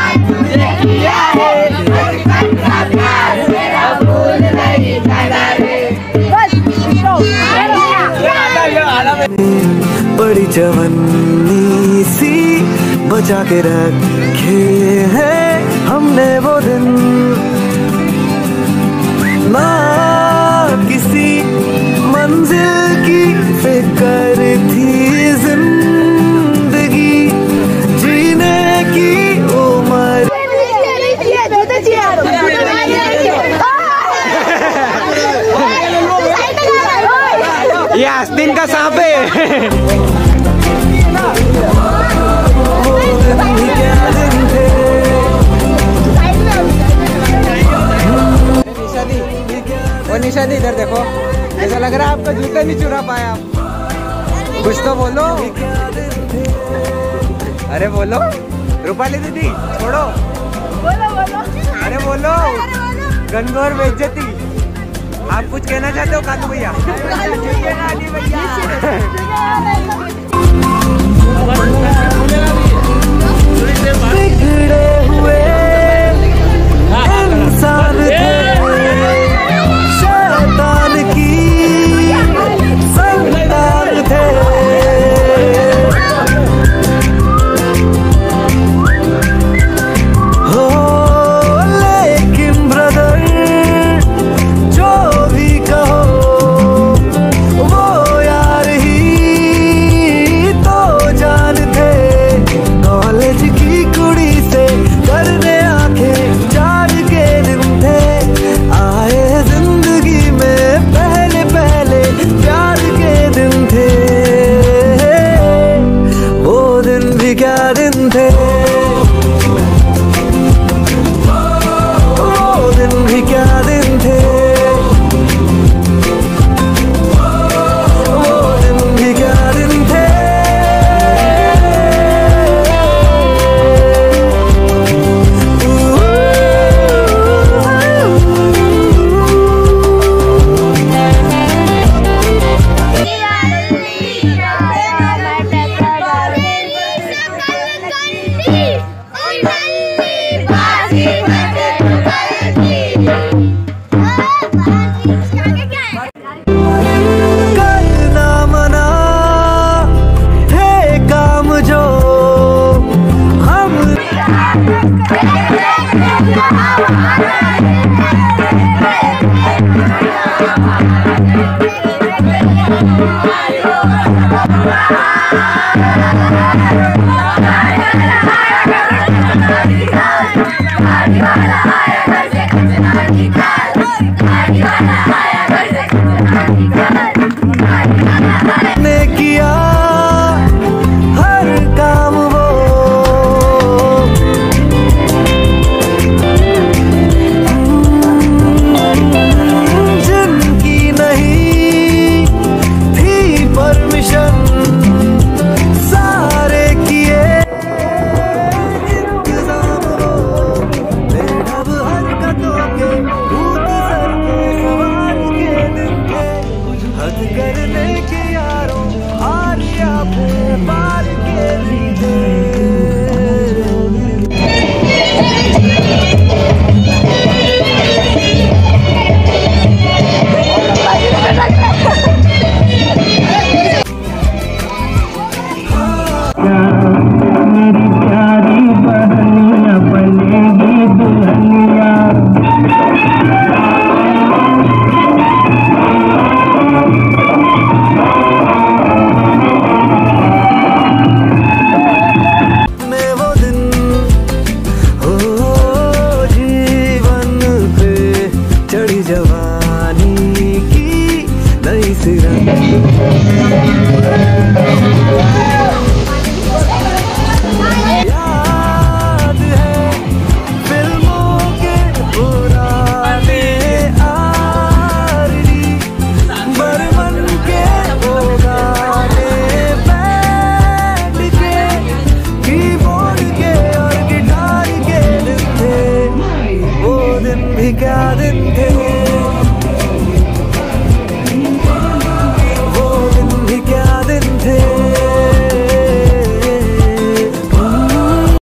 बड़ी जवानी सी बचा के रखे हैं हमने वो दिन, ना किसी मंजिल की फिक्र थी जिंदगी जीने की उम्र। ये आस्तीन का सांप है। निशा दी इधर देखो, ऐसा लग रहा है आपका जूता नहीं चुरा पाया आप। कुछ तो बोलो, अरे बोलो रूपाली दीदी, छोड़ो बोलो बोलो, अरे बोलो गनगौर बेइज्जती। आप कुछ कहना चाहते हो काकू भैया? बिगड़े हुए इंसान थे, शैतान की संतान थे। हो लेकिन ब्रदर जो भी कहो वो यार ही तो जान थे। कॉलेज की कुड़ी से करने आंखें चार के दिन थे, आए जिंदगी में पहले पहले प्यार के दिन थे। वो दिन भी क्या दिन थे, वो दिन भी क्या दिन थे, वो दिन भी क्या दिन थे। करना मना थे काम जो हम ने किया हर काम वो, जिनकी नहीं थी परमिशन, सारे किए इंतजाम वो। बेढब हरकतों के भूत सर पे सवार के दिन थे, हद करने के यारों आलिया पे पार के दिन थे। मेरी प्यारी बहनिया बनेगी दुल्हनिया, वो दिन हो जीवन पे चढ़ी जवानी की नई सिरन। याद है फिल्मों के पुराने आरडी, बर्मन के वो गाने बैंड के, कीबोर्ड के और गिटार के दिन थे। वो दिन भी क्या दिन थे।